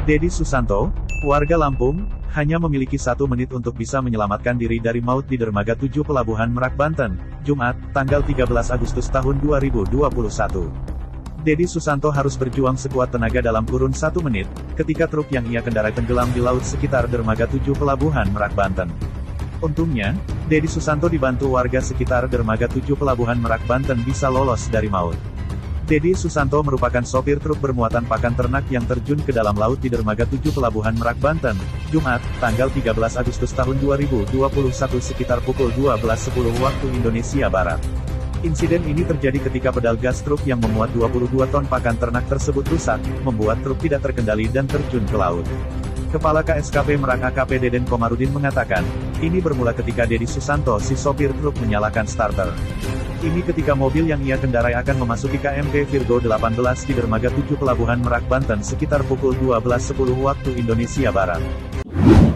Dedi Susanto, warga Lampung, hanya memiliki 1 menit untuk bisa menyelamatkan diri dari maut di dermaga 7 Pelabuhan Merak Banten, Jumat, tanggal 13 Agustus tahun 2021. Dedi Susanto harus berjuang sekuat tenaga dalam kurun 1 menit, ketika truk yang ia kendarai tenggelam di laut sekitar dermaga 7 Pelabuhan Merak Banten. Untungnya, Dedi Susanto dibantu warga sekitar dermaga 7 Pelabuhan Merak Banten bisa lolos dari maut. Dedi Susanto merupakan sopir truk bermuatan pakan ternak yang terjun ke dalam laut di dermaga 7 Pelabuhan Merak Banten, Jumat, tanggal 13 Agustus tahun 2021 sekitar pukul 12.10 waktu Indonesia Barat. Insiden ini terjadi ketika pedal gas truk yang memuat 22 ton pakan ternak tersebut rusak, membuat truk tidak terkendali dan terjun ke laut. Kepala KSKP Merak AKP Deden Komarudin mengatakan, ini bermula ketika Dedi Susanto si sopir truk menyalakan starter. Ini ketika mobil yang ia kendarai akan memasuki KMP Virgo 18 di dermaga 7 Pelabuhan Merak Banten sekitar pukul 12.10 waktu Indonesia Barat.